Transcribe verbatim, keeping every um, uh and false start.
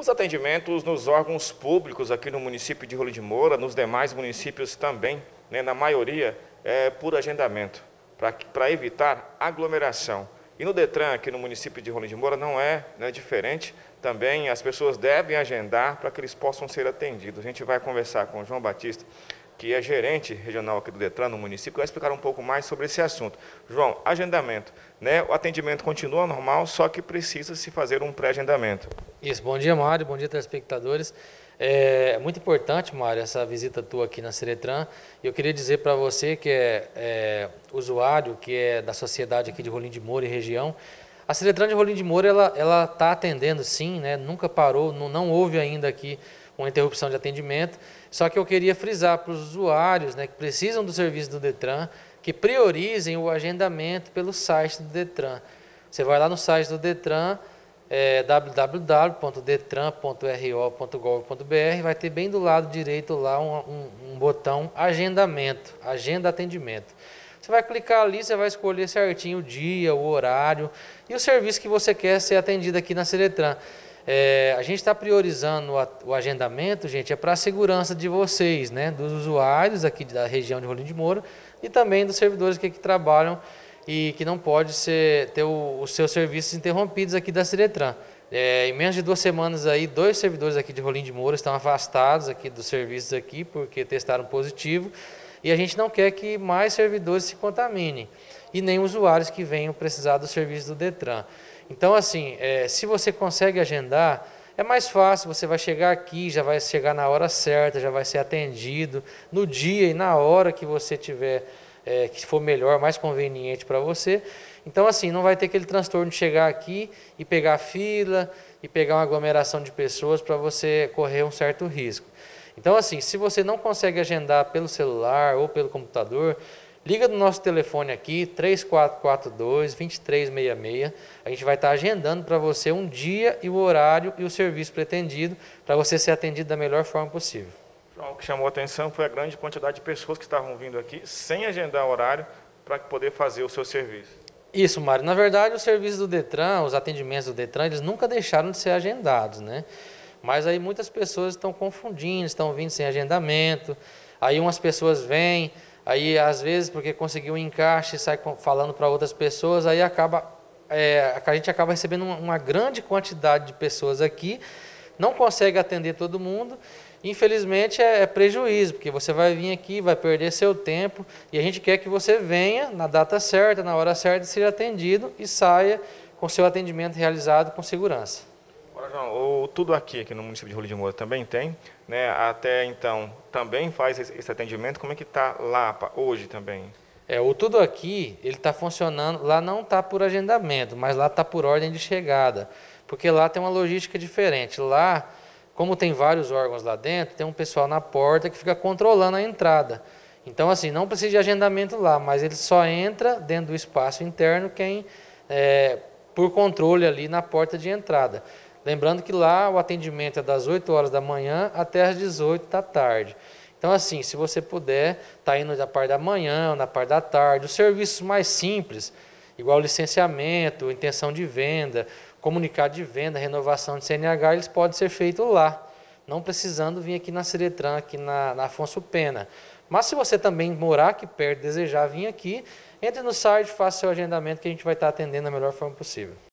Os atendimentos nos órgãos públicos aqui no município de Rolim de Moura, nos demais municípios também, né, na maioria, é por agendamento, para evitar aglomeração. E no Detran, aqui no município de Rolim de Moura, não é, né, diferente. Também as pessoas devem agendar para que eles possam ser atendidos. A gente vai conversar com o João Batista, que é gerente regional aqui do Detran no município, vai explicar um pouco mais sobre esse assunto. João, agendamento, né? O atendimento continua normal, só que precisa se fazer um pré-agendamento. Isso, bom dia, Mário, bom dia, telespectadores. É muito importante, Mário, essa visita tua aqui na Seretran. Eu queria dizer para você que é, é usuário, que é da sociedade aqui de Rolim de Moura e região, a Seretran de Rolim de Moura, ela ela está atendendo sim, né? Nunca parou, não, não houve ainda aqui uma interrupção de atendimento. Só que eu queria frisar para os usuários, né, que precisam do serviço do Detran, que priorizem o agendamento pelo site do Detran. Você vai lá no site do Detran, é, w w w ponto detran ponto r o ponto gov ponto b r, vai ter bem do lado direito lá um, um, um botão agendamento, agenda atendimento. Você vai clicar ali, você vai escolher certinho o dia, o horário e o serviço que você quer ser atendido aqui na Seretran. É, a gente está priorizando o, o agendamento, gente, é para a segurança de vocês, né, dos usuários aqui da região de Rolim de Moura e também dos servidores que aqui trabalham e que não pode ser, ter o, os seus serviços interrompidos aqui da Seretran. É, em menos de duas semanas aí, dois servidores aqui de Rolim de Moura estão afastados aqui dos serviços aqui porque testaram positivo e a gente não quer que mais servidores se contaminem e nem usuários que venham precisar do serviço do Detran. Então, assim, é, se você consegue agendar, é mais fácil, você vai chegar aqui, já vai chegar na hora certa, já vai ser atendido no dia e na hora que você tiver, é, que for melhor, mais conveniente para você. Então, assim, não vai ter aquele transtorno de chegar aqui e pegar fila e pegar uma aglomeração de pessoas para você correr um certo risco. Então, assim, se você não consegue agendar pelo celular ou pelo computador, liga no nosso telefone aqui, três quatro quatro dois, dois três seis seis. A gente vai estar agendando para você um dia e o horário e o serviço pretendido para você ser atendido da melhor forma possível. O que chamou a atenção foi a grande quantidade de pessoas que estavam vindo aqui sem agendar horário para poder fazer o seu serviço. Isso, Mário. Na verdade, os serviços do Detran, os atendimentos do Detran, eles nunca deixaram de ser agendados, né? Mas aí muitas pessoas estão confundindo, estão vindo sem agendamento, aí umas pessoas vêm, aí às vezes porque conseguiu um encaixe, sai falando para outras pessoas, aí acaba, é, a gente acaba recebendo uma, uma grande quantidade de pessoas aqui, não consegue atender todo mundo, infelizmente é, é prejuízo, porque você vai vir aqui, vai perder seu tempo, e a gente quer que você venha na data certa, na hora certa, seja atendido e saia com seu atendimento realizado com segurança. Agora, João, o Tudo Aqui, aqui no município de Rolim de Moura também tem, né? Até então também faz esse atendimento. Como é que está lá hoje também? É, o Tudo Aqui, ele está funcionando, lá não está por agendamento, mas lá está por ordem de chegada, porque lá tem uma logística diferente. Lá, como tem vários órgãos lá dentro, tem um pessoal na porta que fica controlando a entrada. Então, assim, não precisa de agendamento lá, mas ele só entra dentro do espaço interno quem, é, por controle ali na porta de entrada. Lembrando que lá o atendimento é das oito horas da manhã até as dezoito da tarde. Então, assim, se você puder, tá indo na parte da manhã ou na parte da tarde, os serviços mais simples, igual licenciamento, intenção de venda, comunicado de venda, renovação de C N H, eles podem ser feitos lá, não precisando vir aqui na Seretran, aqui na, na Afonso Pena. Mas se você também morar aqui perto, desejar vir aqui, entre no site, faça seu agendamento que a gente vai estar atendendo da melhor forma possível.